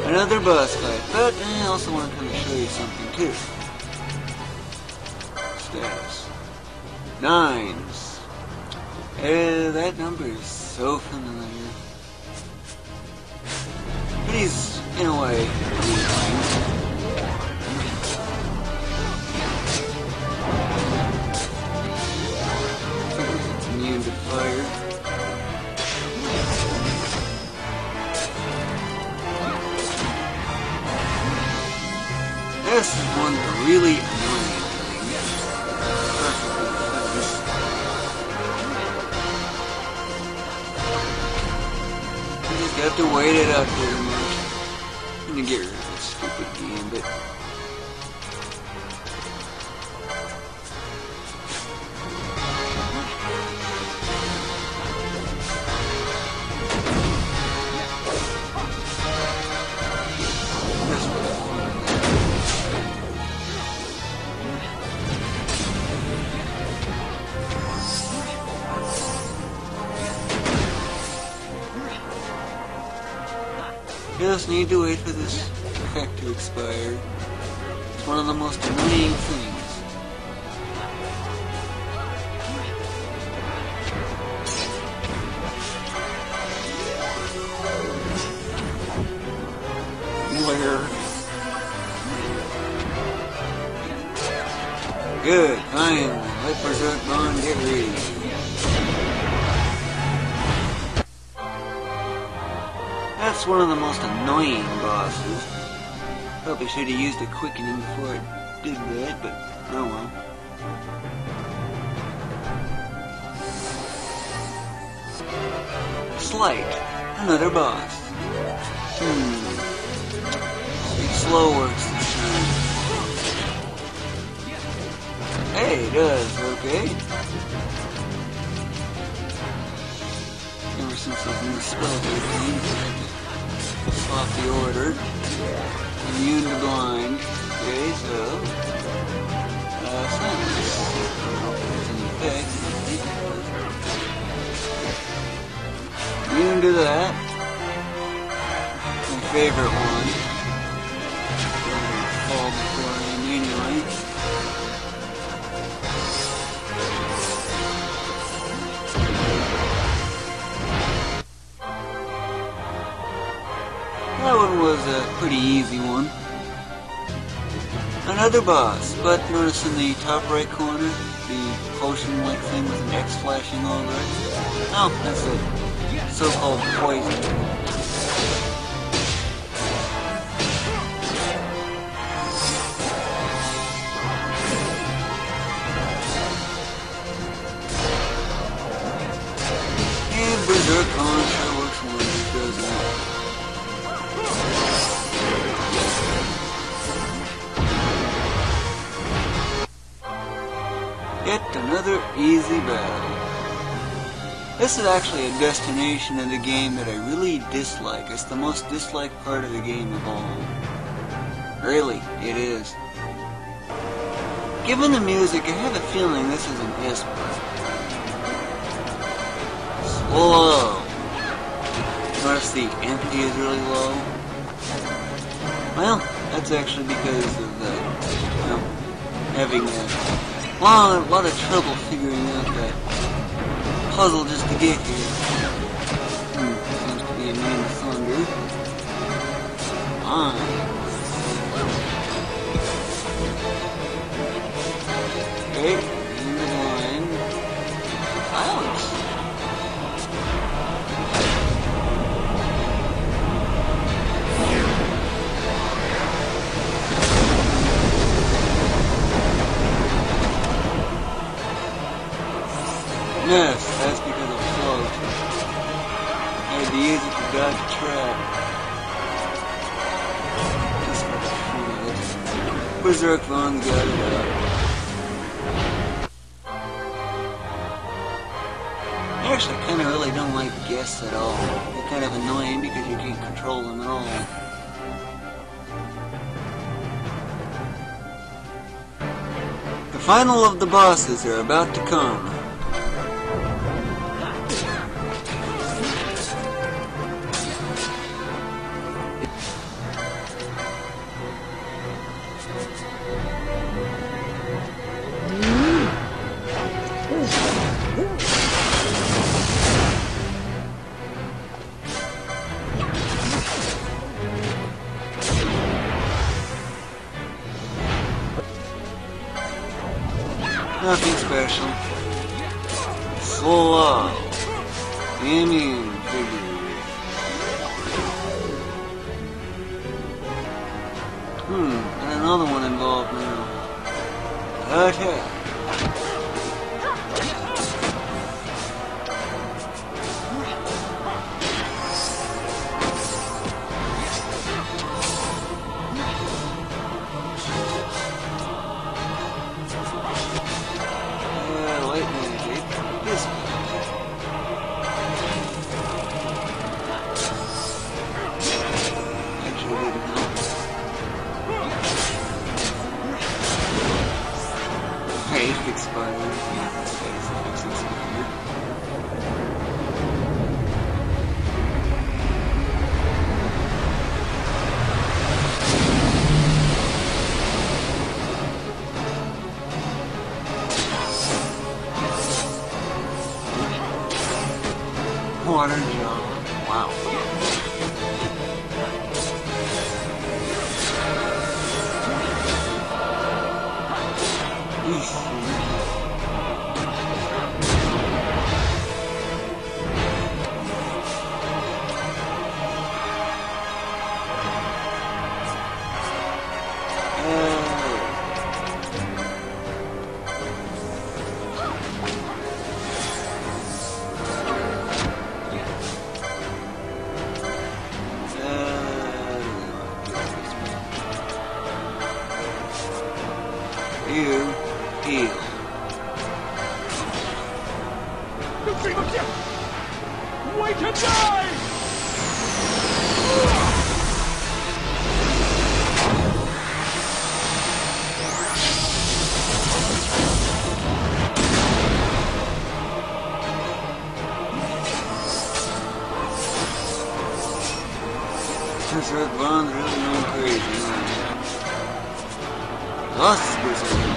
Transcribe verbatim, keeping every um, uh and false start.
Another boss fight, but I also want to kind of show you something too. Status. Nines. Eh, that number is so familiar. But he's, in a way, immune to fire. This is one really annoying thing. You just have to wait it out very much. I'm gonna get rid of this stupid game, but just need to wait for this effect to expire. It's one of the most annoying things. Where? Good, fine. Let Berserk Vaan get ready. That's one of the most annoying bosses. Probably should have used a quickening before I did that, but oh well. Slight. Another boss. Hmm. It slow works this time. Hey, it does, okay. Ever since I've been spelled everything. Swap the order. Immune to blind. Okay, so uh, silence. I don't know if there's any effect. Immune to that. My favorite one. I'm gonna fall before I am anyway. That one was a pretty easy one. Another boss, but notice in the top right corner, the potion-like thing with an X flashing over it. Oh, that's a so-called poison. And Berserk Vaan sure works wonders, doesn't it? Yet another easy battle. This is actually a destination of the game that I really dislike. It's the most disliked part of the game of all. Really, it is. Given the music, I have a feeling this is an S plus. Slow. Notice the empty is really low. Well, that's actually because of the, you know, having a Well, a lot of trouble figuring out that puzzle just to get here. Hmm, seems to be a man of thunder. Fine. Okay, in the line. Silence. Yes, that's because of float. I had to use it to dodge a trap. Just for the fun of it. Berserk Vaan got it out. I actually kind of really don't like guests at all. They're kind of annoying because you can't control them at all. The final of the bosses are about to come. Nothing special. Slow. Immune figure. Hmm, and another one involved now. Okay. Water jar. Wow. You heal. Wait and die! Berserk Vaan's really going crazy. Lost his berserk.